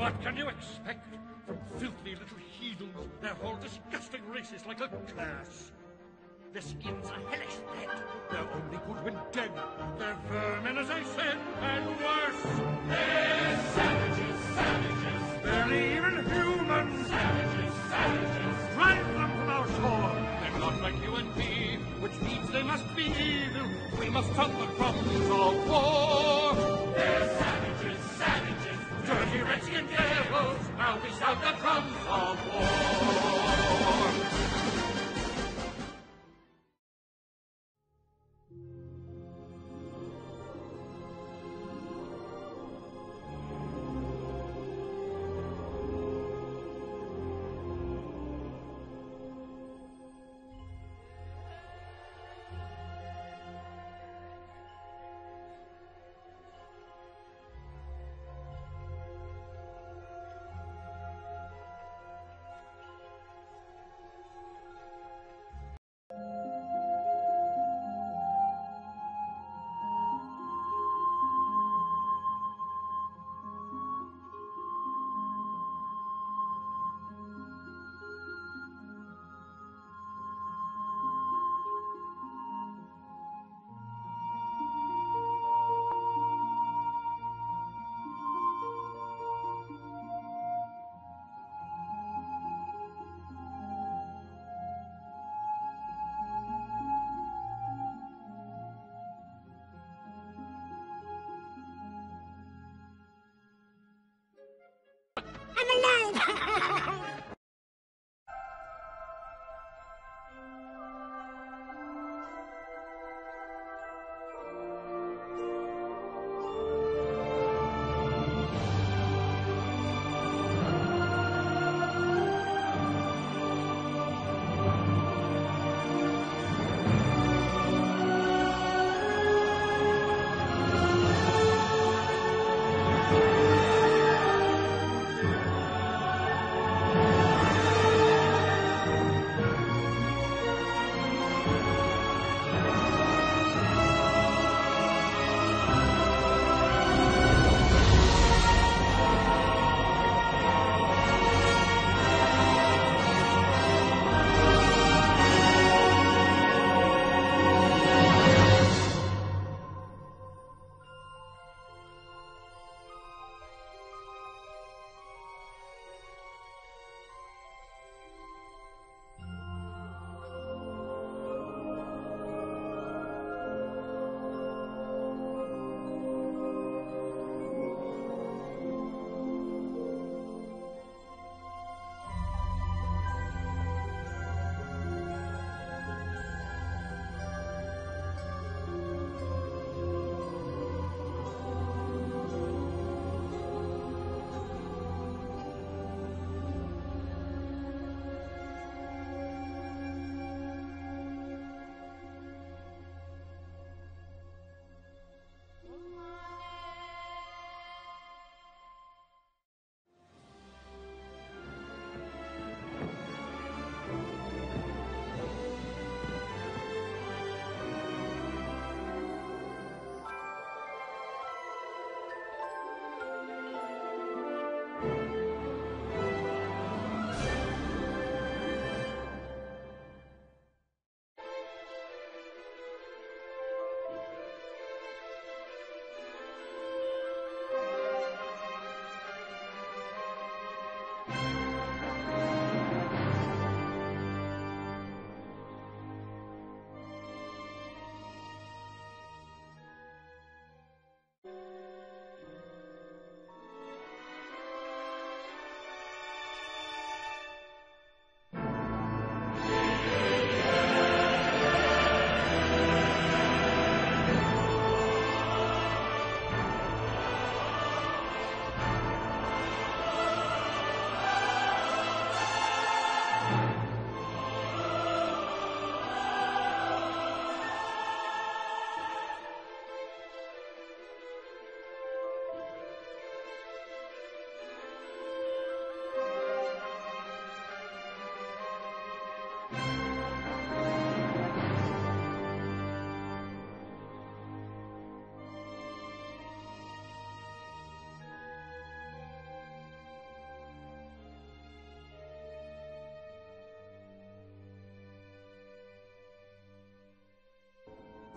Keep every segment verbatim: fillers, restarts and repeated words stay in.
What can you expect from filthy little heathens? Their whole disgusting race is like a curse. Their skins are hellish red. They're only good when dead. They're vermin, as I said, and worse. They're savages, savages. Barely even human. Savages, savages. Drive them from our shore. They're not like you and me, which means they must be evil. We must solve the problems of war. They're savages, savages. Dirty Redskin devils. Now we solve the problems of war. I'm alive!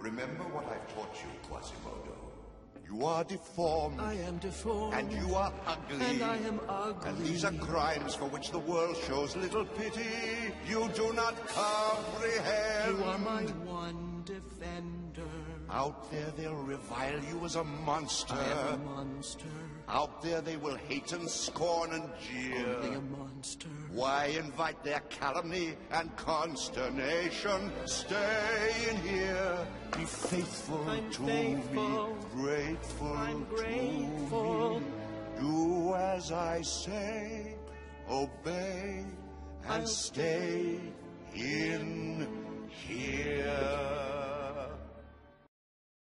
Remember what I've taught you, Quasimodo. You are deformed. I am deformed. And you are ugly. And I am ugly. And these are crimes for which the world shows little pity. You do not comprehend. You are my one defender. Out there they'll revile you as a monster. I am a monster. Out there they will hate and scorn and jeer. Only a monster. Why invite their calumny and consternation? Stay in here. Be faithful I'm to faithful. me. Grateful I'm grateful. to me. Do as I say. Obey and I'll stay